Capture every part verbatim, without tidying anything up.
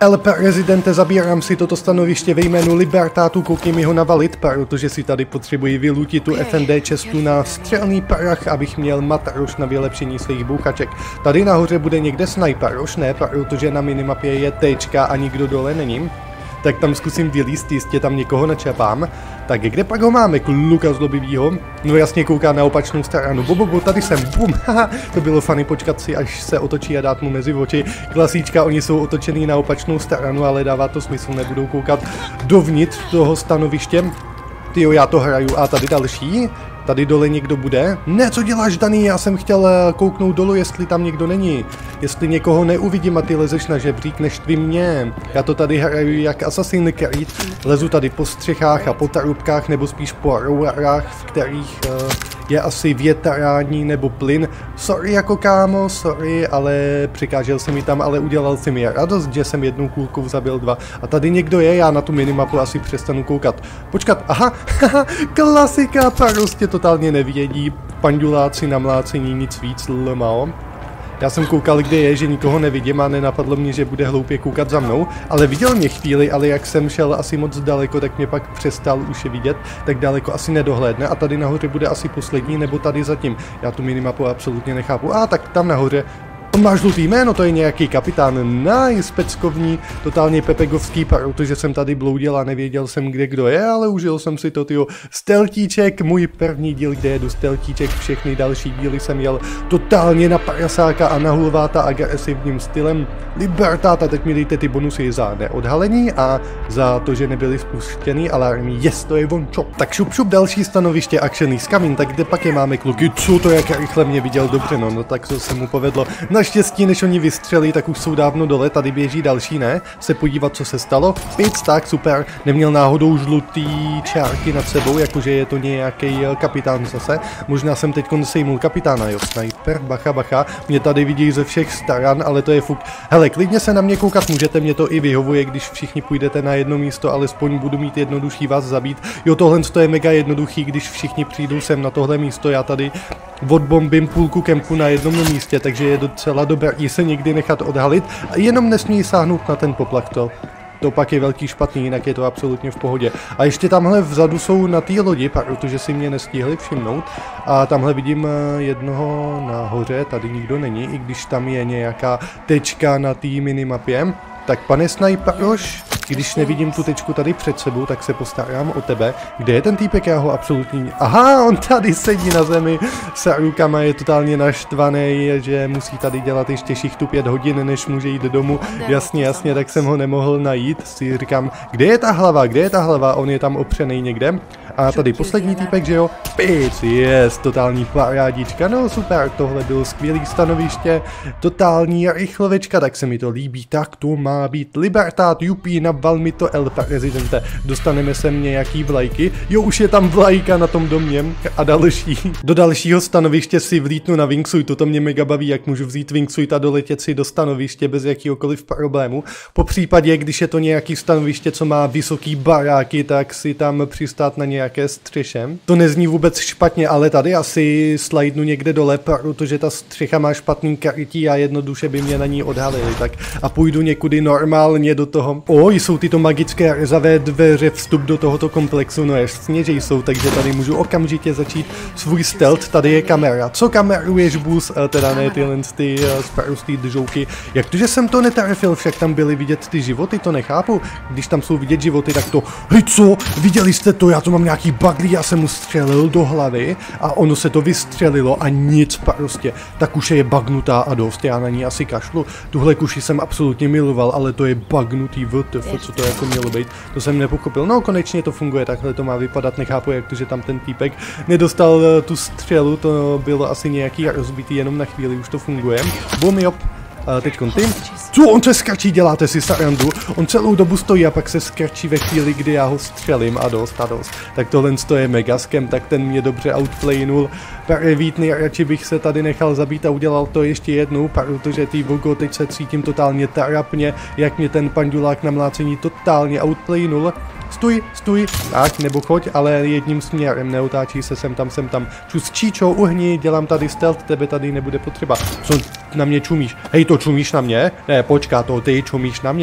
El Prezidente, zabírám si toto stanoviště ve jménu Libertátu, koukni mi ho navalit, protože si tady potřebuji vylutit tu F N D čestu na střelný prach, abych měl Mataroš na vylepšení svých bouchaček. Tady nahoře bude někde Sniperoš, ne, protože na minimapě je Tčka a nikdo dole není. Tak tam zkusím vylíst, jistě tam někoho načapám. Tak kde pak ho máme, kluka zlobivýho? No jasně, kouká na opačnou stranu. Bobobo, tady jsem, bum, haha, to bylo funny, počkat si, až se otočí a dát mu mezi oči. Klasíčka, oni jsou otočený na opačnou stranu, ale dává to smysl, nebudou koukat dovnitř toho stanoviště. Tyjo, já to hraju. A tady další. Tady dole někdo bude? Ne, co děláš, Daný? Já jsem chtěl kouknout dolů, jestli tam někdo není. Jestli někoho neuvidím a ty lezeš na žebřík, neštvi mě. Já to tady hraju jak Assassin's Creed. Lezu tady po střechách a po tarubkách, nebo spíš po rourách, v kterých uh, je asi větrání nebo plyn. Sorry jako kámo, sorry, ale překážel jsem mi tam, ale udělal jsem mi radost, že jsem jednou kulkou zabil dva. A tady někdo je, já na tu minimapu asi přestanu koukat. Počkat, aha, haha, klasika, prostě totálně nevědí, panduláci, namlácení, nic víc, lmao. Já jsem koukal, kde je, že nikoho nevidím a nenapadlo mě, že bude hloupě koukat za mnou, ale viděl mě chvíli, ale jak jsem šel asi moc daleko, tak mě pak přestal už je vidět, tak daleko asi nedohlédne a tady nahoře bude asi poslední, nebo tady zatím. Já tu minimapu absolutně nechápu. A tak tam nahoře. On má žlutý jméno, to je nějaký kapitán, nice, peckovní, totálně pepegovský, protože jsem tady bloudil a nevěděl jsem, kde kdo je, ale užil jsem si to, tyjo, steltíček, můj první díl, kde jedu steltíček, všechny další díly jsem jel totálně na prasáka a na hulváta agresivním stylem. Libertáta, teď mi dejte ty bonusy za neodhalení a za to, že nebyly spuštěný alarmy, yes, to je vončo. Tak šup šup, další stanoviště, Action is coming, tak kde pak je máme, kluky, co to, jak rychle mě viděl, dobře, no, no tak to se mu povedlo. Naštěstí, než oni vystřelí, tak už jsou dávno dole, tady běží další, ne? Se podívat, co se stalo. Pic, tak super, neměl náhodou žlutý čárky nad sebou, jakože je to nějaký kapitán zase. Možná jsem teď sejmul kapitána, jo, sniper, bacha, bacha, mě tady vidí ze všech stran, ale to je fuk. Hele, klidně se na mě koukat můžete, mě to i vyhovuje, když všichni půjdete na jedno místo, alespoň budu mít jednodušší vás zabít. Jo, tohle je mega jednoduchý, když všichni přijdou sem na tohle místo, já tady odbombím půlku kempu na jednom místě, takže je docela dobrý se někdy nechat odhalit a jenom nesmí sáhnout na ten poplach, to. To pak je velký špatný, jinak je to absolutně v pohodě. A ještě tamhle vzadu jsou na té lodi, protože si mě nestihli všimnout. A tamhle vidím jednoho nahoře, tady nikdo není, i když tam je nějaká tečka na té minimapě. Tak pane Sniperoš, když nevidím tu tečku tady před sebou, tak se postarám o tebe. Kde je ten týpek, já ho absolutně... Aha, on tady sedí na zemi s rukama, je totálně naštvaný, že musí tady dělat ještě šichtu pět hodin, než může jít domů. Jasně, jasně, tak jsem ho nemohl najít. Si říkám, kde je ta hlava, kde je ta hlava, on je tam opřený někde. A tady poslední týpek, že jo? Pic, yes, totální parádička, no super, tohle bylo skvělý stanoviště, totální rychlovečka, tak se mi to líbí, tak to má být. Libertát, jupí, naval mi to El Prezidente, dostaneme sem nějaký vlajky, jo, už je tam vlajka na tom domě a další. Do dalšího stanoviště si vlítnu na Wingsuit, to mě mega baví, jak můžu vzít Wingsuit a doletět si do stanoviště bez jakýhokoliv problému. Po případě, když je to nějaký stanoviště, co má vysoký baráky, tak si tam přistát na nějaké střeše. To nezní vůbec špatně, ale tady asi slidnu někde dole, protože ta střecha má špatný krytí a jednoduše by mě na ní odhalili, tak a půjdu někudy normálně do toho. O, jsou tyto magické rezavé dveře, vstup do tohoto komplexu, no jasně, že jsou, takže tady můžu okamžitě začít svůj stealth, tady je kamera. Co kameruješ, bus, teda ne tyhle ty sprostý držouky. Jak to, že jsem to netrefil, však tam byly vidět ty životy, to nechápu. Když tam jsou vidět životy, tak to, hej co, viděli jste to, já to mám nějaký baglí, já jsem mu střelil do hlavy a ono se to vystřelilo a nic prostě. Ta kuše je bagnutá a dost, já na ní asi kašlu. Tuhle kuši jsem absolutně miloval, ale to je bagnutý W T F, co to jako mělo být, to jsem nepochopil. No konečně to funguje, takhle to má vypadat, nechápu, jak to, že tam ten týpek nedostal tu střelu, to bylo asi nějaký rozbitý jenom na chvíli, už to funguje. Bum, jop. Uh, teďkon ty. Co on se skrčí, děláte si sarandu? On celou dobu stojí a pak se skrčí ve chvíli, kdy já ho střelím a dost a dost. Tak tohle je megaskem, tak ten mě dobře outplaynul. Prevít, nejradši bych se tady nechal zabít a udělal to ještě jednou, protože ty vogo, teď se cítím totálně trapně, jak mě ten pandulák na mlácení totálně outplaynul. Stůj, stůj, tak, nebo choď, ale jedním směrem, neotáčí se sem tam, sem tam. Čus číčou, uhni, dělám tady stealth, tebe tady nebude potřeba. Co na mě čumíš? Hej, to čumíš na mě? Ne, počká to, ty čumíš na mě.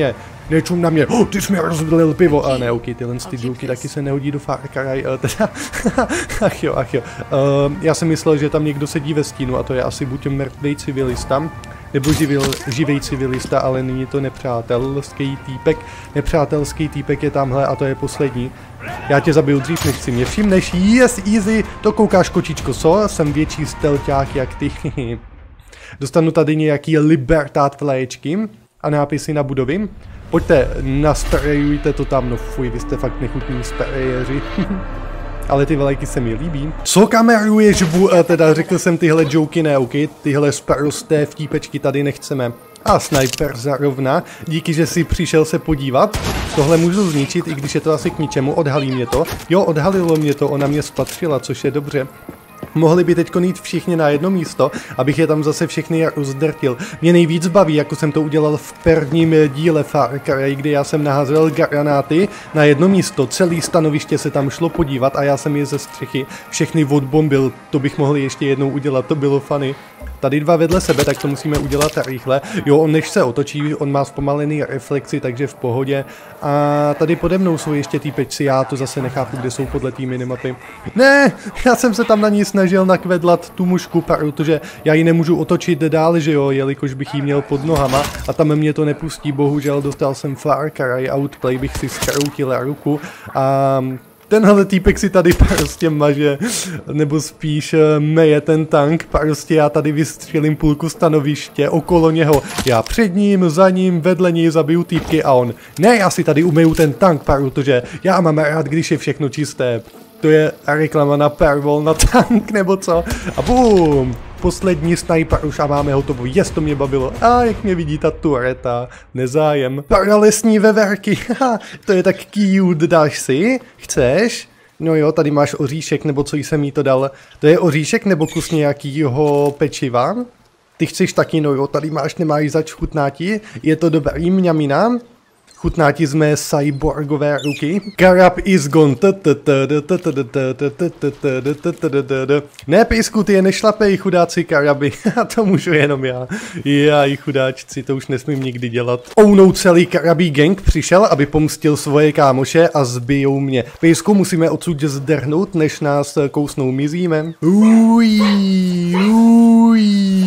nečum na mě, oh, ty jsi mi rozdělil pivo. A ne, ok, tyhle ty důlky taky se nehodí do Far Cry, uh, teda, ach jo, ach jo. Uh, já jsem myslel, že tam někdo sedí ve stínu a to je asi buď mrtvej civilista, nebo živil, živej civilista, ale není to nepřátelský týpek. Nepřátelský týpek je tamhle a to je poslední. Já tě zabiju dřív, než si mě všimneš. Yes, easy, to koukáš kočičko, co? Jsem větší stelťák jak ty. Dostanu tady nějaký libertát vlaječky a nápisy na budovy. Pojďte, nasprejujte to tam, no fuj, vy jste fakt nechutní sprejeři. Ale ty vlajky se mi líbí. Co kameruješ, bu, teda řekl jsem tyhle joky, ne, ok, tyhle sprosté vtípečky tady nechceme. A sniper zarovna, díky, že si přišel se podívat. Tohle můžu zničit, i když je to asi k ničemu, odhalí mě to. Jo, odhalilo mě to, ona mě spatřila, což je dobře. Mohli by teďko jít všichni na jedno místo, abych je tam zase všechny rozdrtil. Mě nejvíc baví, jako jsem to udělal v prvním díle Far Cry, kdy já jsem naházel granáty na jedno místo, celý stanoviště se tam šlo podívat a já jsem je ze střechy všechny odbombil. To bych mohl ještě jednou udělat, to bylo funny. Tady dva vedle sebe, tak to musíme udělat rychle. Jo, on než se otočí, on má zpomalený reflexy, takže v pohodě. A tady pode mnou jsou ještě týpečci, já to zase nechápu, kde jsou podle té minimapy. Ne, já jsem se tam na ní snažil nakvedlat tu mužku, protože já ji nemůžu otočit dál, že jo, jelikož bych jí měl pod nohama a tam mě to nepustí, bohužel dostal jsem Far Cry Outplay, bych si zkroutil ruku a tenhle týpek si tady prostě maže, nebo spíš meje ten tank, prostě já tady vystřelím půlku stanoviště okolo něho, já před ním, za ním, vedle něj zabiju týpky a on, ne, já si tady umeju ten tank, protože já mám rád, když je všechno čisté. To je reklama na Pervol, na tank, nebo co? A bum! Poslední sniper už a máme hotovo. Yes, to mě bavilo. A jak mě vidí ta tureta. Nezájem. Paralesní veverky. Haha, to je tak cute. Dáš si? Chceš? No jo, tady máš oříšek, nebo co jsem jí to dal. To je oříšek, nebo kus nějakýho pečiva? Ty chceš taky, no jo, tady máš, nemáš zač, chutná ti. Je to dobrý, mňamina? Chutná ti z mé cyborgové ruky. Karab is gone. Ne, pejsku, ty je nešlapej, chudáci karaby. A to můžu jenom já. Já i chudáčci, to už nesmím nikdy dělat. Oh no, celý karabí gang přišel, aby pomstil svoje kámoše a zbijou mě. Pejsku, musíme odsud zdrhnout, než nás kousnou, mizíme. Uj, uj,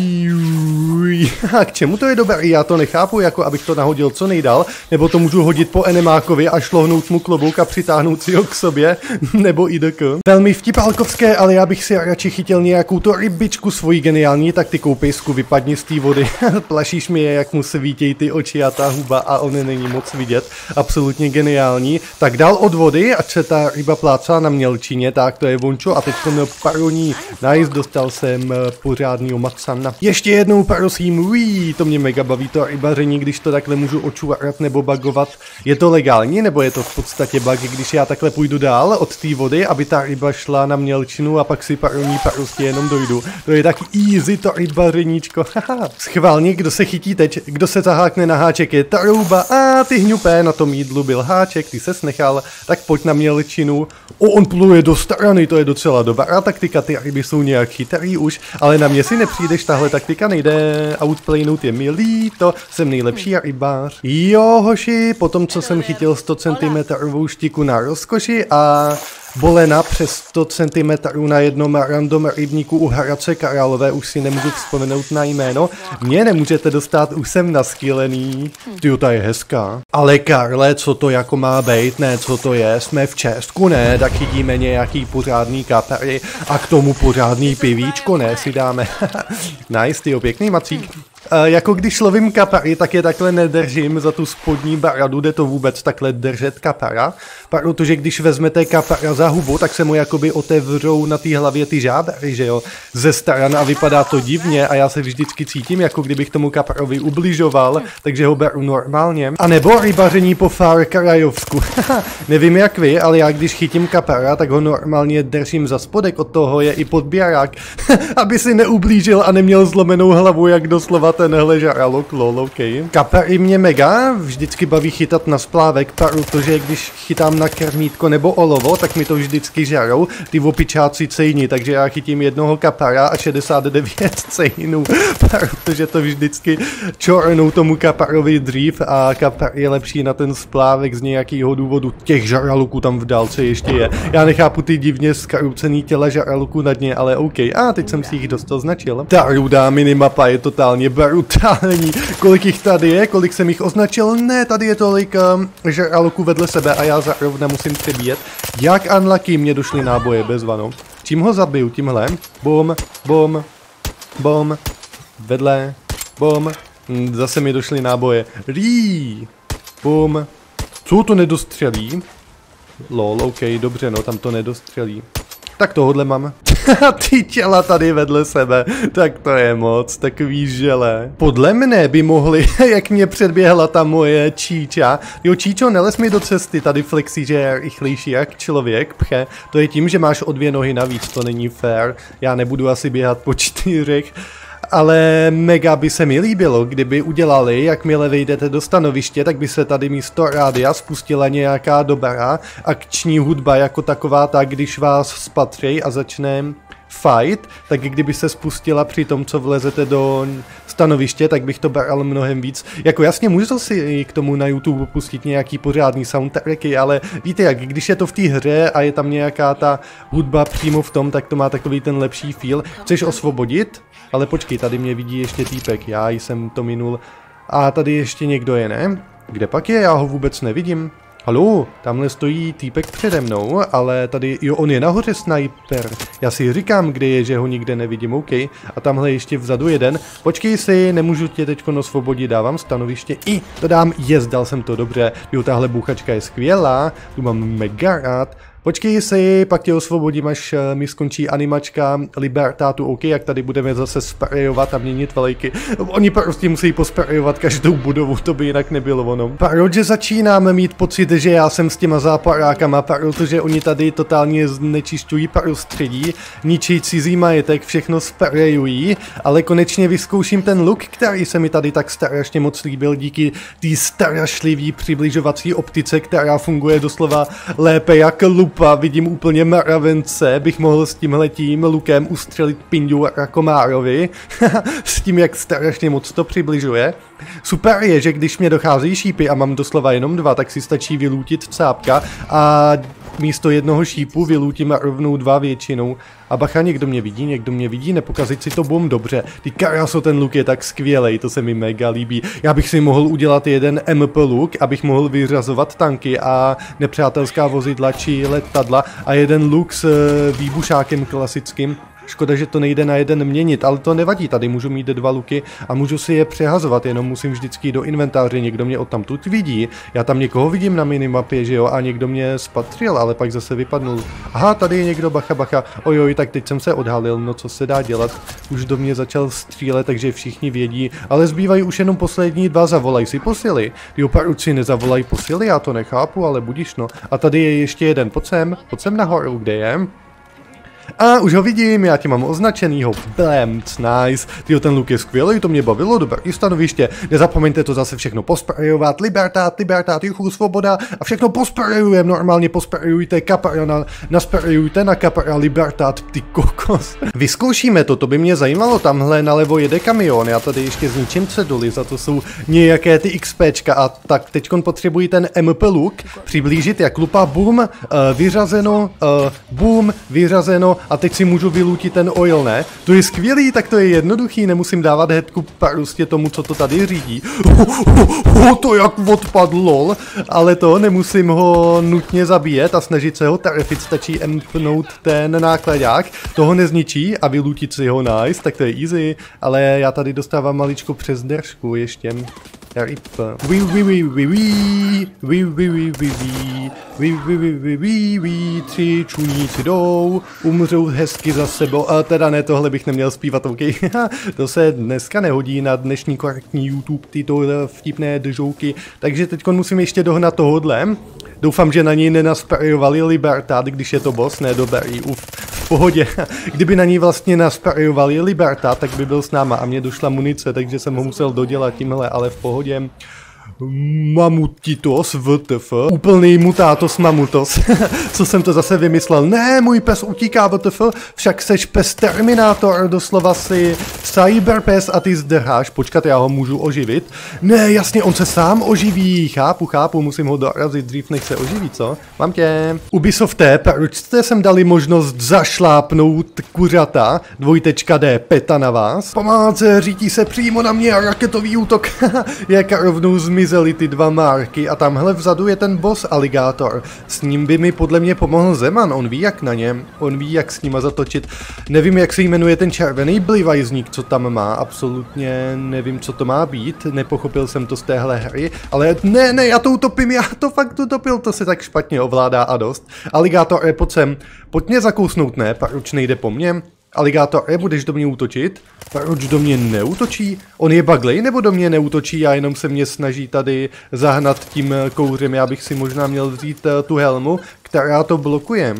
uj. A k čemu to je dobrý? Já to nechápu, jako abych to nahodil co nejdál, nebo to můžu hodit po enemákovi a šlohnout mu klobouk a přitáhnout si ho k sobě, nebo i dk. Velmi vtipálkovské, ale já bych si radši chytil nějakou tu rybičku svojí geniální taktikou, pejsku, vypadni z té vody. Plašíš mi je, jak mu svítějí ty oči a ta huba a on není moc vidět. Absolutně geniální. Tak dál od vody, ať se ta ryba plácá na mělčině, tak to je vončo a teď ten paroní. Nice, dostal jsem pořádnýho macana. Ještě jednou prosím, ují, to mě mega baví to rybaření, když to takhle můžu očuvat nebo bagovat. Je to legální, nebo je to v podstatě bug, když já takhle půjdu dál od té vody, aby ta ryba šla na mělčinu a pak si paroní prostě jenom dojdu. To je tak easy to rybařeníčko. Haha. Schválně, kdo se chytí teď, kdo se zahákne na háček je ta rouba. A ty hňupé, na tom jídlu byl háček, ty ses nechal, tak pojď na mělčinu. O, on pluje do strany, to je docela dobrá taktika, ty ryby jsou nějak chytrý už, ale na mě si nepřijdeš, tahle taktika nejde outplaynout, je mi líto, jsem nejlepší rybář. Jo, hoši, potom co jsem chytil sto centimetrů štiku na rozkoši a bolena přes sto centimetrů na jednom random rybníku u Hradce Králové, už si nemůžu vzpomenout na jméno. Mě nemůžete dostat, už jsem naskýlený. Tyjo, ta je hezká. Ale Karle, co to jako má být, ne, co to je, jsme v Česku, ne, tak chytíme nějaký pořádný kapery a k tomu pořádný pivíčko, ne, si dáme. Nice, tyjo, pěkný macík. Uh, jako když lovím kapary, tak je takhle nedržím za tu spodní bradu, jde to vůbec takhle držet kapara, protože když vezmete kapara za hubu, tak se mu jakoby otevřou na té hlavě ty žábery, že jo, ze stran a vypadá to divně a já se vždycky cítím, jako kdybych tomu kaparovi ubližoval, takže ho beru normálně. A nebo rybaření po Far Cryovsku. Nevím jak vy, ale já když chytím kapara, tak ho normálně držím za spodek, od toho je i podběrák, aby si neublížil a neměl zlomenou hlavu, jak doslova tenhle žralok, lol, ok. Kapery mě mega vždycky baví chytat na splávek, protože když chytám na krmítko nebo olovo, tak mi to vždycky žarou ty opičáci cejni, takže já chytím jednoho kapara a šedesát devět cejnů, protože to vždycky čornou tomu kaparovi dřív a kapar je lepší na ten splávek z nějakého důvodu. Těch žraloků tam v dálce ještě je. Já nechápu ty divně zkarucený těla žraloků na dně, ale ok. A teď jsem si jich dost označil. Ta rudá minimapa je totálně brutální. Kolik jich tady je? Kolik jsem jich označil? Ne, tady je tolik um, žraloků vedle sebe a já zároveň musím přebíjet. Jak unlucky mě došly náboje bezvano. Čím ho zabiju? Tímhle? Bum, bum, bum, vedle, bum. Zase mi došly náboje. Rý, bum. Co to nedostřelí? Lol, ok, dobře, no, tam to nedostřelí. Tak tohodle mám. Ty těla tady vedle sebe, tak to je moc, takový žele. Podle mne by mohli, jak mě předběhla ta moje číča. Jo, číčo, nelez mi do cesty, tady flexí, že je rychlejší jak člověk, pche. To je tím, že máš o dvě nohy navíc, to není fair. Já nebudu asi běhat po čtyřech. Ale mega by se mi líbilo, kdyby udělali, jakmile vejdete do stanoviště, tak by se tady místo rádia spustila nějaká dobrá akční hudba jako taková, tak když vás spatří a začne fight, tak kdyby se spustila při tom, co vlezete do stanoviště, tak bych to bral mnohem víc. Jako jasně, můžu si k tomu na YouTube pustit nějaký pořádný soundtracky, ale víte jak, když je to v té hře a je tam nějaká ta hudba přímo v tom, tak to má takový ten lepší feel. Chceš osvobodit? Ale počkej, tady mě vidí ještě týpek, já jsem to minul. A tady ještě někdo je, ne? Kde pak je? Já ho vůbec nevidím. Haló, tamhle stojí týpek přede mnou, ale tady, jo, on je nahoře sniper. Já si říkám, kde je, že ho nikde nevidím, ok. A tamhle ještě vzadu jeden. Počkej si, nemůžu tě teďko osvobodit, dávám stanoviště. I, to dám, jest, dal jsem to dobře. Jo, tahle bouchačka je skvělá, tu mám mega rád. Počkej si, pak tě osvobodím, až mi skončí animačka Libertátu, ok, jak tady budeme zase sprejovat a měnit vlajky. Oni prostě musí posprejovat každou budovu, to by jinak nebylo ono. Proč začínáme mít pocit, že já jsem s těma záparákama, protože oni tady totálně znečišťují prostředí, ničí cizí majetek, všechno sprejují, ale konečně vyzkouším ten look, který se mi tady tak strašně moc líbil díky té strašlivý přibližovací optice, která funguje doslova lépe jak lup. A vidím úplně mravence, bych mohl s tímhletím lukem ustřelit pindu Rakomárovi. S tím, jak strašně moc to přibližuje. Super je, že když mě dochází šípy a mám doslova jenom dva, tak si stačí vylútit cápka a místo jednoho šípu vylútím rovnou dva většinou. A bacha, někdo mě vidí, někdo mě vidí, nepokazit si to bum, dobře. Ty karaso, ten luk je tak skvělej, to se mi mega líbí. Já bych si mohl udělat jeden M P luk, abych mohl vyřazovat tanky a nepřátelská vozidla či letadla a jeden luk s výbušákem klasickým. Škoda, že to nejde na jeden měnit, ale to nevadí, tady můžu mít dva luky a můžu si je přehazovat, jenom musím vždycky do inventáře, někdo mě odtamtud vidí, já tam někoho vidím na minimapě, že jo, a někdo mě spatřil, ale pak zase vypadnul. Aha, tady je někdo, bacha, bacha, ojoj, tak teď jsem se odhalil, no co se dá dělat, už do mě začal střílet, takže všichni vědí, ale zbývají už jenom poslední dva, zavolaj si posily, jo, proč si nezavolají posily, já to nechápu, ale budiš no, a tady je ještě jeden, pojď sem, pojď sem nahoru, kde je? A už ho vidím, já tě mám označenýho, blemc, nice, tyjo, ten luk je skvělý, to mě bavilo, dobrý stanoviště, nezapomeňte to zase všechno posprejovat, libertát, libertát, juchu, svoboda a všechno posprejujem, normálně posprejujte kapara, na, nasprejujte na kapara libertát, ty kokos. Vyzkoušíme to, to by mě zajímalo, tamhle nalevo jede kamion, já tady ještě zničím ceduly, za to jsou nějaké ty XPčka a tak teďkon potřebuji ten M P luk, přiblížit jak lupa, boom, uh, vyřazeno, uh, boom, vyřazeno, a teď si můžu vylútit ten oil, ne? To je skvělý, tak to je jednoduchý, nemusím dávat headku prostě tomu, co to tady řídí. To jak odpadl, lol. Ale to, nemusím ho nutně zabíjet a snažit se ho trefit, stačí empnout ten nákladák, toho nezničí a vylútit si ho, nice, tak to je easy, ale já tady dostávám maličko přes držku ještě. Rip. Ví, ví, ví, ví, ví, ví, ví, ví, ví, ví, ví, ví, ví, ví, ví, tři čuníci jdou, umřou hezky za sebou, a teda ne, tohle bych neměl zpívat, ok, to se dneska nehodí na dnešní korektní YouTube, tyto vtipné držouky, takže teď musím ještě dohnat tohodle. Doufám, že na něj nenasprejovali libertát, když je to boss, ne dobrý, uf. v pohodě. Kdyby na ní vlastně nasparujovali Liberta, tak by byl s náma a mě došla munice, takže jsem ho musel dodělat tímhle, ale v pohodě. Mamutitos, W T F, úplný mutátos mamutos. Co jsem to zase vymyslel? Ne, můj pes utíká, W T F, však seš pes Terminátor, doslova si cyberpes a ty zdrháš. Počkat, já ho můžu oživit. Ne, jasně, on se sám oživí, chápu, chápu, musím ho dorazit dřív, než se oživí, co? Mám tě. Ubisofté, proč jste sem dali možnost zašlápnout kuřata? Dvojtečka D, peta na vás. Pomádce, řítí se přímo na mě a raketový útok. Jak rovnou zmizí ty dva Marky a tamhle vzadu je ten boss aligátor. S ním by mi podle mě pomohl Zeman, on ví jak na něm, on ví jak s nima zatočit. Nevím jak se jmenuje ten červený blivajzník, co tam má, absolutně nevím co to má být, nepochopil jsem to z téhle hry, ale ne, ne, já to utopím, já to fakt utopil, to se tak špatně ovládá a dost. Aligátor, pojď sem, pojď mě zakousnout, ne, proč nejde po mně? Aligátor, budeš do mě útočit? Proč do mě neútočí? On je baglej nebo do mě neútočí a jenom se mě snaží tady zahnat tím kouřem? Já bych si možná měl vzít tu helmu, která to blokuje.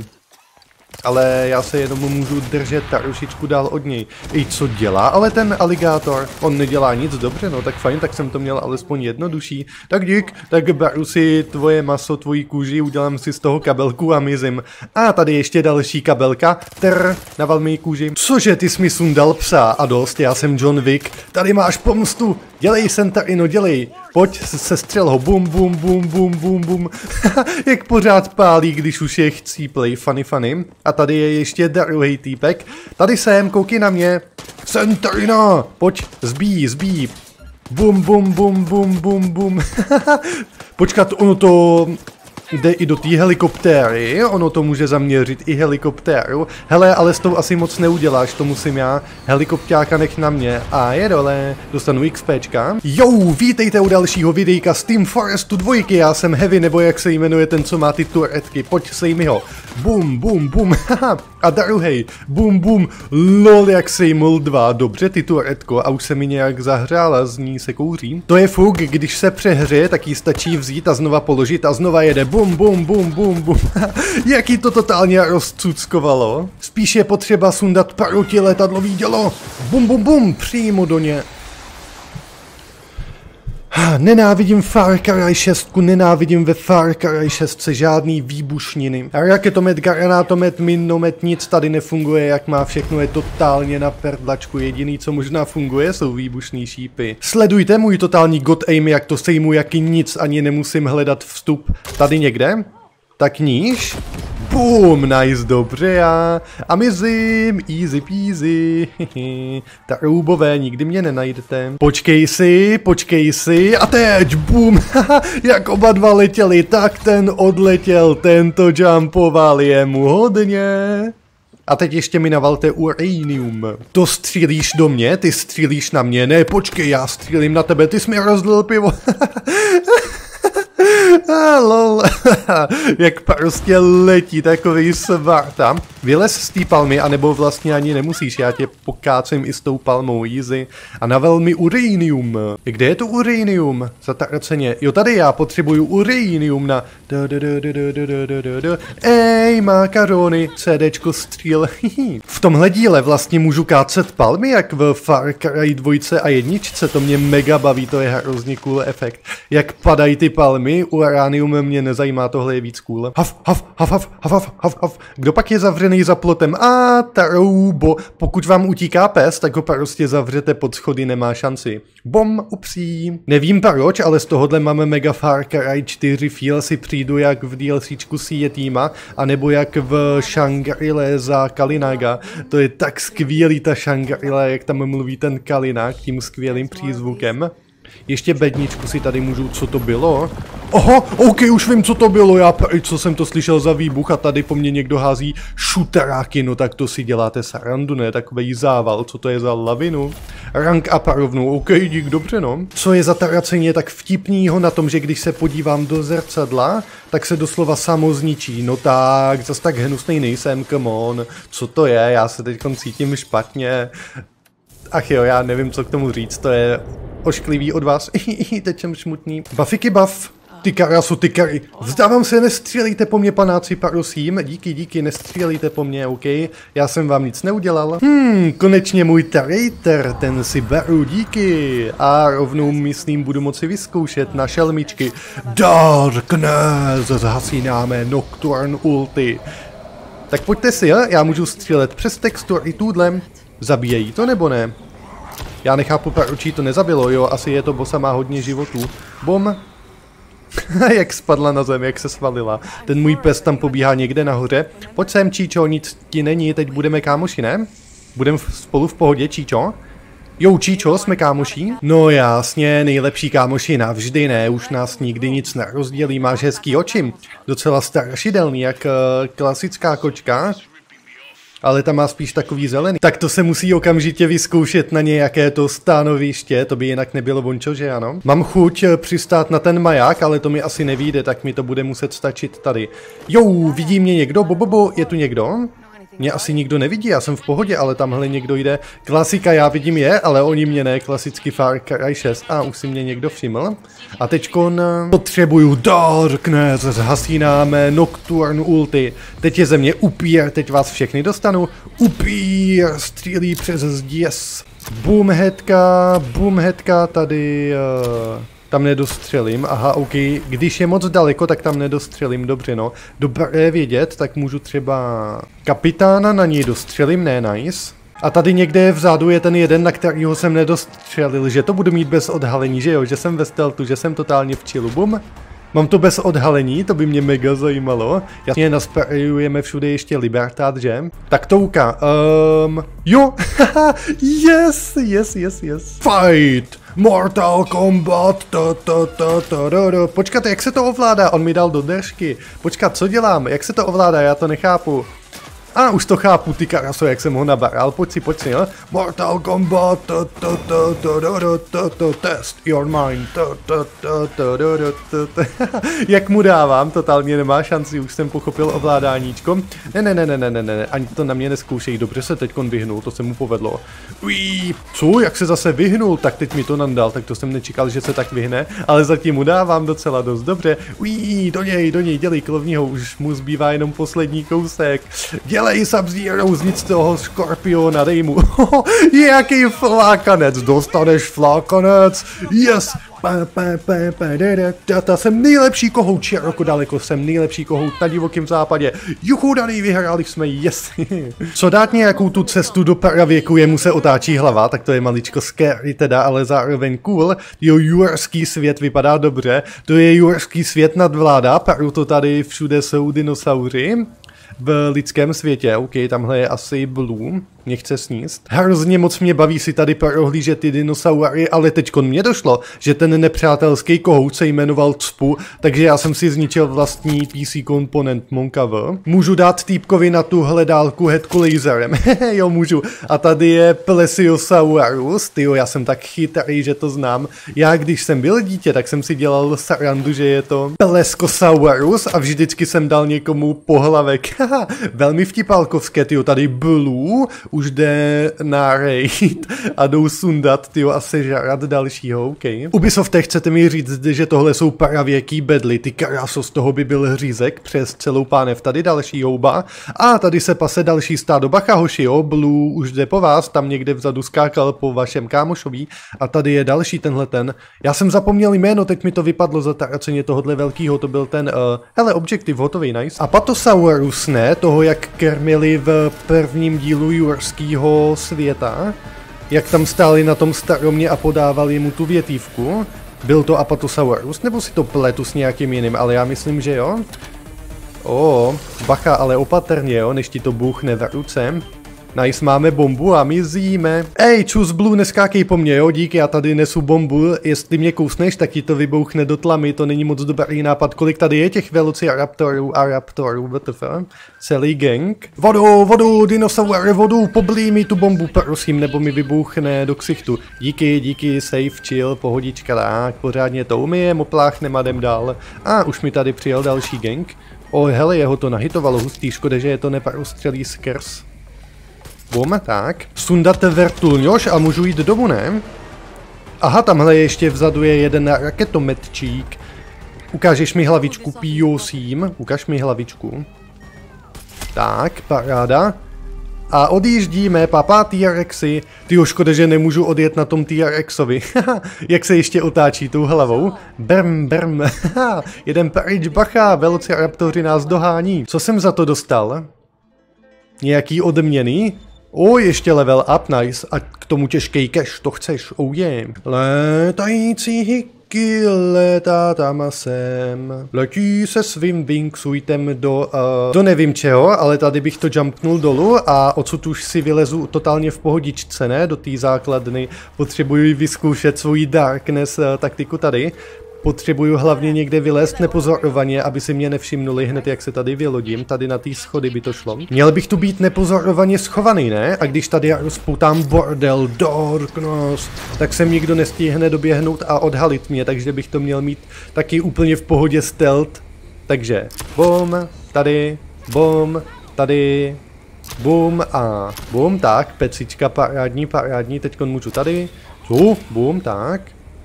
Ale já se jenom můžu držet trošičku dál od něj. Ej, co dělá ale ten aligátor? On nedělá nic dobře, no tak fajn, tak jsem to měl alespoň jednodušší. Tak dík, tak beru si tvoje maso, tvoji kůži, udělám si z toho kabelku a mizím. A tady ještě další kabelka. Trr, naval mi kůži. Cože, ty jsi mi sundal psa a dost, já jsem John Wick. Tady máš pomstu. Dělej, Sentarino, dělej. Pojď, sestřel ho, bum, bum, bum, bum, bum, bum. Jak pořád pálí, když už je chcíplej, funny, funny. A tady je ještě druhý týpek. Tady jsem, koukej na mě. Sentarino, pojď, zbí, zbí. Bum, bum, bum, bum, bum, bum. Počkat, ono to... jde i do té helikoptéry, ono to může zaměřit i helikoptéru. Hele, ale s tou asi moc neuděláš, to musím já. Helikopťáka nech na mě. A je dole, dostanu XPčka. Jo, vítejte u dalšího videjka z Team Forestu dvojky, já jsem Heavy, nebo jak se jmenuje ten, co má ty turetky. Pojď, sej mi ho. Bum, bum, bum, haha. A druhej, bum, bum, lol, jak sejmul dva. Dobře, ty turetko, a už se mi nějak zahřála, z ní se kouří. To je fuk, když se přehřeje, tak ji stačí vzít a znova položit a znova jede. Bum, bum, bum, bum, bum. Jaký to totálně rozcuckovalo. Spíš je potřeba sundat protiletadlový dělo. Bum, bum, bum, přímo do ně. Nenávidím Far Cry šest, nenávidím ve Far Cry šest žádný výbušniny. Raketomet, granátomet, minomet, nic tady nefunguje, jak má, všechno je totálně na perdlačku. Jediný, co možná funguje, jsou výbušný šípy. Sledujte můj totální god aim, jak to sejmu, jaký nic, ani nemusím hledat vstup. Tady někde? Tak níž? Boom, nice, dobře já. A mizím, easy peasy. Ta roubové, nikdy mě nenajdete. Počkej si, počkej si. A teď, boom, jak oba dva letěli, tak ten odletěl, tento jumpoval, je mu hodně. A teď ještě mi navalte uranium. To střílíš do mě, ty střílíš na mě, ne, počkej, já střílím na tebe, ty jsi mi rozlil pivo. Ah, lol. Jak prostě letí takový svarta. Vylez z té palmy, anebo vlastně ani nemusíš, já tě pokácím i s tou palmou, easy. A navel mi uranium. Kde je to uranium? Zatraceně. Jo, tady já potřebuju uranium na... Ej, makarony, CDčko stříl. V tomhle díle vlastně můžu kácet palmy, jak v Far Cry dvojce a jedničce, to mě mega baví, to je hrozně cool efekt. Jak padají ty palmy, uranium mě nezajímá, tohle je víc cool. Haf, haf, haf, haf, haf, haf, haf. Kdo pak je zavřený za plotem? A taroubo. Pokud vám utíká pes, tak ho prostě zavřete pod schody, nemá šanci. Bom, upsí. Nevím proč, ale z tohohle máme mega Far Cry čtyři feel, si přijdu jak v DLCčku Sea Teama, anebo jak v Shangri-Le za Kalinaga. To je tak skvělý ta Shangri-Le, jak tam mluví ten Kalinag tím skvělým přízvukem. Ještě bedničku si tady můžu, co to bylo? Oho, ok, už vím, co to bylo, já co jsem to slyšel za výbuch a tady po mně někdo hází šuteráky, no tak to si děláte sarandu, ne, takovej zával, co to je za lavinu? Rank up rovnou, ok, dík, dobře no. Co je za tracení tak vtipnýho na tom, že když se podívám do zrcadla, tak se doslova samo zničí, no tak, zas tak hnusnej nejsem, come on, co to je, já se teď cítím špatně. Ach jo, já nevím, co k tomu říct, to je ošklivý od vás. Teď jsem smutný. Buffyky buff. Ty karasu, ty kary. Vzdávám se, nestřílejte po mně, panáci, prosím. Díky, díky, nestřílejte po mně, OK? Já jsem vám nic neudělal. Hmm, konečně můj traitor, ten si beru, díky. A rovnou, myslím, budu moci vyzkoušet na šelmičky. Darkness, zhasínáme Nocturne ulti. Tak pojďte si, jo? Já můžu střílet přes textur i tuhle. Zabíjejí to nebo ne? Já nechápu, proč jí to nezabilo, jo? Asi je to, bossa má hodně životů. Bom. Jak spadla na zem, jak se svalila. Ten můj pes tam pobíhá někde nahoře. Pojď sem, Číčo, nic ti není, teď budeme kámoši, ne? Budeme spolu v pohodě, Číčo? Jo, Číčo, jsme kámoší? No jasně, nejlepší kámoši navždy, ne, už nás nikdy nic nerozdělí, máš hezký oči. Docela strašidelný, jak uh, klasická kočka. Ale ta má spíš takový zelený. Tak to se musí okamžitě vyzkoušet na nějaké to stanoviště, to by jinak nebylo vončo, že ano? Mám chuť přistát na ten maják, ale to mi asi nevyjde, tak mi to bude muset stačit tady. Jo, vidí mě někdo? Bobobo, je tu někdo? Mě asi nikdo nevidí, já jsem v pohodě, ale tamhle někdo jde. Klasika, já vidím je, ale oni mě ne, klasický Far Cry šest. A už si mě někdo všiml. A teďkon potřebuju Darkness, zhasínáme Nocturne ulti. Teď je ze mě upír, teď vás všechny dostanu. Upír, střílí přes zdi, yes. Boomheadka, boomheadka tady... Uh... Tam nedostřelím, aha, OK, když je moc daleko, tak tam nedostřelím, dobře no. Dobré vědět, tak můžu třeba kapitána na něj dostřelím, ne, nice. A tady někde vzadu je ten jeden, na kterýho jsem nedostřelil, že to budu mít bez odhalení, že jo, že jsem ve stealthu, že jsem totálně v chillu, bum. Mám to bez odhalení, to by mě mega zajímalo. Jasně, nasperujeme všude ještě Libertad, že? Tak touka, um, jo, yes, yes, yes, yes. Fight! Mortal Kombat, to, to, to, to, to, to. Počkat, jak se to ovládá? On mi dal do držky. Počkat, co dělám? Jak se to ovládá? Já to nechápu. A už to chápu, ty karaso, jak jsem ho nabaral. Pojď si, pojď si, jo? Mortal Kombat, to, to, to, to, to, to, to, test your mind, to, to, to, to, to, to, to. Jak mu dávám, totálně nemá šanci, už jsem pochopil ovládáníčko. Ne, ne, ne, ne, ne, ne, ne, ani to na mě neskoušej, dobře se teďkon vyhnul, to se mu povedlo. Ují, co, jak se zase vyhnul, tak teď mi to nandal, tak to jsem nečekal, že se tak vyhne, ale zatím mu dávám docela dost dobře. Ují, do něj, do něj, dělej klovního, už mu zbývá jenom poslední kousek. Dělej Sub-Zero, znic toho škorpiona, dej mu. Jaký flákanec, dostaneš flákanec, yes. Data, jsem nejlepší kohout, široko daleko, jsem nejlepší kohout na divokém západě. Juhu, daný, vyhráli jsme, yes. Co dát nějakou tu cestu do pravěku, jemu se otáčí hlava, tak to je maličko scary teda, ale zároveň cool. Jo, jurský svět vypadá dobře, to je jurský svět nadvládá, proto tady všude jsou dinosauři. V lidském světě, OK, tamhle je asi Blue, nechce sníst. Hrozně moc mě baví si tady prohlížet ty dinosaury, ale teďkon mě došlo, že ten nepřátelský kohout se jmenoval Cpu, takže já jsem si zničil vlastní P C komponent Monkava. Můžu dát týpkovi na tu hledálku headku laserem, jo můžu. A tady je Plesiosaurus, tyjo, já jsem tak chytrý, že to znám. Já když jsem byl dítě, tak jsem si dělal srandu, že je to Pleskosaurus a vždycky jsem dal někomu pohlavek. Velmi vtipálkovské, tyjo, tady Blue už jde na raid a jdou sundat, tyjo, a sežrat dalšího, OK. Ubisofte, chcete mi říct, že tohle jsou pravěký bedly, ty kráso, z toho by byl řízek přes celou pánev, tady další houba. A tady se pase další stádo, bacha hoši, jo, Blue už jde po vás, tam někde vzadu skákal po vašem kámošovi a tady je další tenhle ten. Já jsem zapomněl jméno, teď mi to vypadlo za taraceně tohohle velkýho, to byl ten, uh, hele, objektiv, hotový, nice. A Patosaurus, ne, toho jak krmili v prvním dílu jurského světa, jak tam stáli na tom staromě a podávali mu tu větívku. Byl to Apatosaurus, nebo si to pletu s nějakým jiným, ale já myslím, že jo. O, bacha, ale opatrně, jo, než ti to bouchne v ruce. Nice, máme bombu a my zjíme. Ej, čus Blue, neskákej po mně, jo, díky, já tady nesu bombu, jestli mě kousneš, tak ti to vybouchne do tlamy, to není moc dobrý nápad, kolik tady je těch velociraptorů a raptorů, W T F, celý gang. Vodu, vodu, dinosaury, vodu, poblí mi tu bombu, prosím, nebo mi vybouchne do ksichtu. Díky, díky, safe, chill, pohodička, tak, pořádně to umyjem, opláchneme a jdem dál. A už mi tady přijel další gang. O, hele, jeho to nahitovalo hustý, škoda, že je to neprostřelí skrz. Bum, tak. Sundat vrtulňoš a můžu jít domů, ne? Aha, tamhle ještě vzadu je jeden raketometčík. Ukážeš mi hlavičku, píjosím. Ukaž mi hlavičku. Tak, paráda. A odjíždíme, papá T R Xy. Tyjo, škoda, že nemůžu odjet na tom T R Xovi. Jak se ještě otáčí tou hlavou. Brm, brm. Jeden pryč, bacha, velociraptoři nás dohání. Co jsem za to dostal? Nějaký odměny? O, ještě level up, nice. A k tomu těžký cash, to chceš, oh yeah. Létající hiky, létá tam a sem. Letí se svým wingsuitem do, uh, do nevím čeho, ale tady bych to jumpnul dolů a odsud už si vylezu totálně v pohodičce, ne? Do té základny. Potřebuji vyzkoušet svůj darkness uh, taktiku tady. Potřebuju hlavně někde vylézt nepozorovaně, aby si mě nevšimnuli hned, jak se tady vylodím. Tady na té schody by to šlo. Měl bych tu být nepozorovaně schovaný, ne? A když tady já rozpoutám bordel, darkness, tak sem nikdo nestihne doběhnout a odhalit mě, takže bych to měl mít taky úplně v pohodě stealth. Takže, bum, tady, bum, tady, bum a bum, tak, pecička, parádní, parádní, teďkon můžu tady, tu, bum, tak.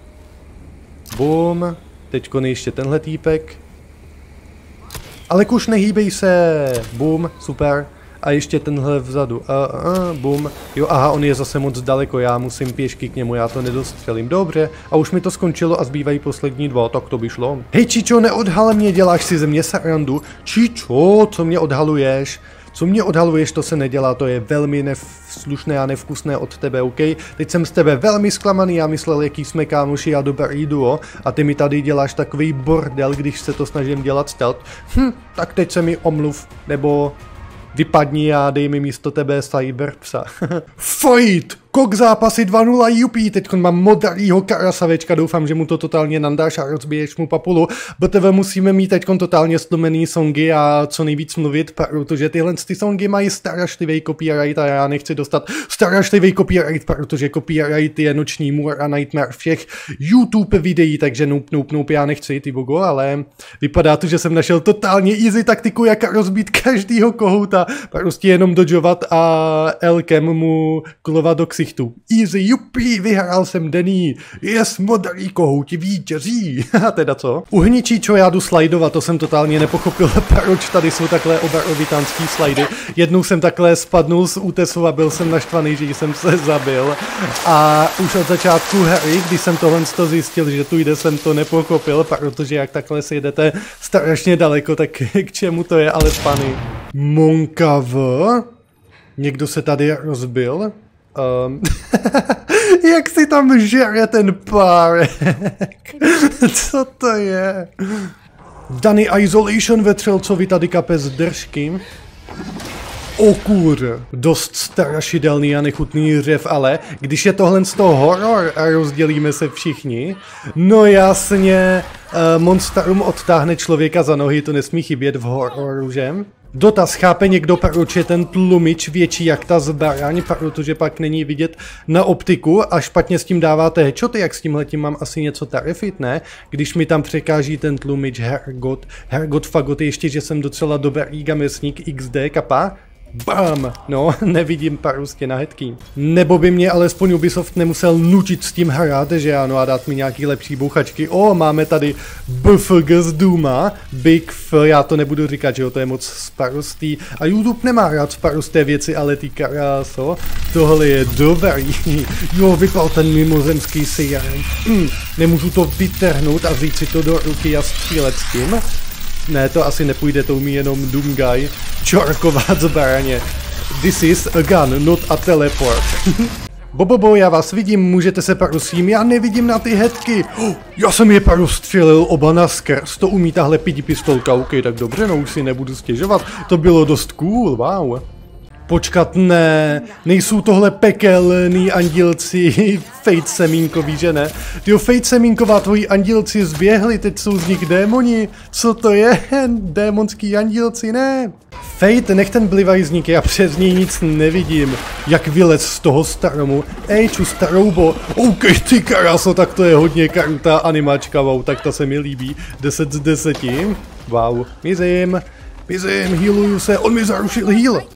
Bum, teďko ještě tenhle týpek. Ale kuš, nehýbej se. Bum, super. A ještě tenhle vzadu. Uh, uh, bum. Jo, aha, on je zase moc daleko, já musím pěšky k němu, já to nedostřelím. Dobře, a už mi to skončilo a zbývají poslední dva, tak to by šlo. Hej, Čičo, neodhal mě, děláš si ze mě sarandu. Čičo, co mě odhaluješ? Co mě odhaluješ, to se nedělá, to je velmi neslušné a nevkusné od tebe, OK? Teď jsem z tebe velmi zklamaný, já myslel, jaký jsme kámoši a dobrý duo, a ty mi tady děláš takový bordel, když se to snažím dělat stealth. Hm, tak teď se mi omluv, nebo vypadni a dej mi místo tebe cyberpsa. Fight! Kok zápasy dva nula, jupí, teď mám modrýho karasavečka, doufám, že mu to totálně nandáš a rozbiješ mu papulu. B T V musíme mít teď totálně stlumený songy a co nejvíc mluvit, protože tyhle ty songy mají strašlivý copyright a já nechci dostat strašlivý copyright, protože copyright je noční můr a nightmare všech YouTube videí, takže nope, nope, nope, já nechci, ty bogo, ale vypadá to, že jsem našel totálně easy taktiku, jak rozbít každýho kohouta, prostě jenom dodžovat a Elkem mu klovat do ksichtu. Easy, jupí, vyhrál jsem Denny. Yes, modrý kohouti vítězí. A teda co? Uhni, Číčo, já jdu slajdovat, to jsem totálně nepochopil, proč tady jsou takhle oberovitánský slajdy. Jednou jsem takhle spadnul z útesu a byl jsem naštvaný, že jsem se zabil. A už od začátku hry, když jsem tohle zjistil, že tu jde, jsem to nepochopil, protože jak takhle si jedete strašně daleko, tak k čemu to je, ale spany. Monkav? Někdo se tady rozbil? Um, jak si tam žere ten párek? Co to je? Daný Isolation vetřelcovi tady kape z držky. O kur, dost strašidelný a nechutný řev, ale když je tohle z toho horor a rozdělíme se všichni, no jasně, uh, monstrum odtáhne člověka za nohy, to nesmí chybět v hororu, že? Dotaz, chápe někdo, proč je ten tlumič větší jak ta zbraň, protože pak není vidět na optiku a špatně s tím dáváte headshoty, jak s tímhletím mám asi něco tarifit, ne? Když mi tam překáží ten tlumič, hergot, hergot fagot, ještě, že jsem docela dobrý gamesník X D, kapa? Bam! No, nevidím parustě na headky. Nebo by mě alespoň Ubisoft nemusel nutit s tím hrát, že ano, a dát mi nějaký lepší bouchačky. O, máme tady B F G z Duma, Big F, já to nebudu říkat, že jo, to je moc sparostý. A YouTube nemá rád sparosté věci, ale ty kráso, tohle je dobrý. Jo, vypal ten mimozemský siren. Hm, nemůžu to vytrhnout a vzít si to do ruky a střílet s tím. Ne, to asi nepůjde, to umí jenom Doomguy čorkovat zbraně. This is a gun, not a teleport. Bobobo, já vás vidím, můžete se prosím, já nevidím na ty headky. Oh, já jsem je prostřelil oba na skrz, to umí tahle pidi pistolka, ok, tak dobře, no už si nebudu stěžovat, to bylo dost cool, wow. Počkat, ne, nejsou tohle pekelný andílci Fate Semínkový, že ne? Tyjo, Fate Semínková, tvoji andílci zběhli, teď jsou z nich démoni. Co to je? Démonský andílci, ne? Fate, nech ten blivajzník, já přes něj nic nevidím. Jak vylez z toho stromu. Ej, ču staroubo. OK, ty karaso, tak to je hodně krutá animačka, wow, tak to se mi líbí. deset z deseti. Wow, mizím. Mizím, healuju se, on mi zarušil heal.